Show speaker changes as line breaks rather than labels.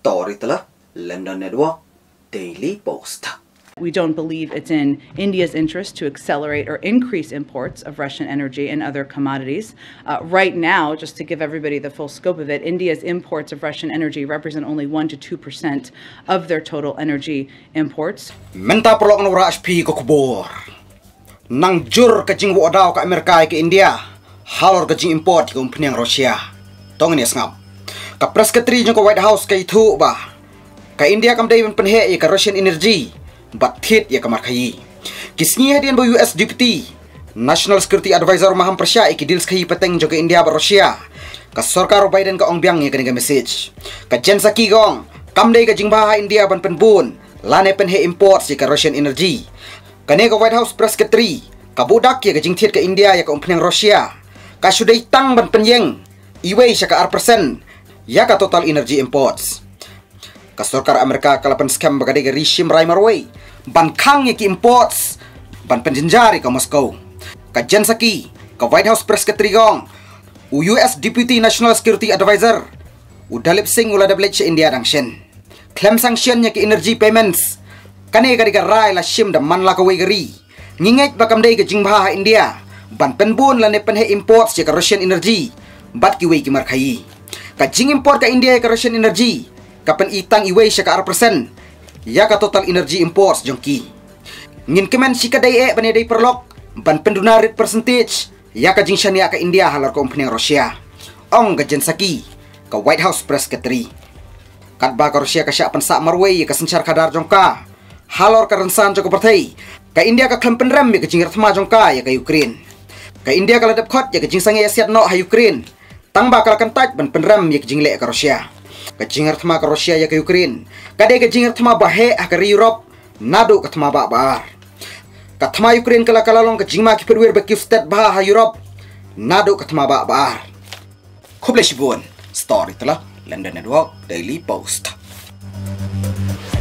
Story telah London Network Daily Post.
We don't believe it's in India's interest to accelerate or increase imports of Russian energy and other commodities. Right now, just to give everybody the full scope of it, India's imports of Russian energy represent only 1 to 2% of their total energy imports.
Menta perlu nura HP ko kubor. Nang jur kajing wadaw ka Amerika ke India, halor kajing import ke umpeniang Rusia. Tong ni ngap. Ka press secretary jong ko White House ka itu ba. Ka India kam dai penhe ka Russian energy. Batit ya kamar kayi. Kisni hadian bo US Deputy National Security Advisor Maham Persya iki deals kayi peteng juga India ba Rusia. Ka sarkar Biden ka ong biang ya kaniga message. Ka Jen Saki gong kamdei ka jingbaha India ban penbun lane penhe import si ka Russian energy. Kane ka White House Press Secretary ka budak ya ka jingtiet ka India ya ka umpeng Rusia. Ka sudai tang ban penyeng iwei sa ka R% ya ka total energy imports. Kasarkar Amerika kalapan scam bagade ga regime rai marway ban khang ki imports ban penjenjari ka Moscow ka Jen Saki ka White House Press Secretary gong US Deputy National Security Advisor udalip sing ula double India dangshen claim sanction ki energy payments kane ga rai la shim da man la ka wegari nginget bakam dei ga jingbha India ban penbun la ne penhe imports ka Russian energy bat ki wei ki markhai ka jing import ka India ka Russian energy kapan itang iway siya ka R% ya ka total energy imports jongki ngin kemen si kadai baniday perlok ban pendunarit percentage ya ka jing siya ka India halar ko umpeniang Rusia ong ka Jen Saki ka White House Press Secretary kat ba ka Rusia ka siya pansa marway ka sencar kadar jongka halor ka rensan joko pertai ka India ka klempen rem ya ka jing ratma jongka ya ka Ukraine ka India ka ladap khot ya ka jing sange asiat no ha Ukraine tang ba ka kantaj ban penrem ya ka jing le ka Rusia kajingar thma ka Rusia ya ka Ukraine kade kajingar thma bahe ka Europe nado ka thma ba bar ka thma Ukraine kala kalalong ka jingma ki perwer ba Kiev ba ha Europe nado ka thma ba bar khoble shibon story tala London Network Daily Post.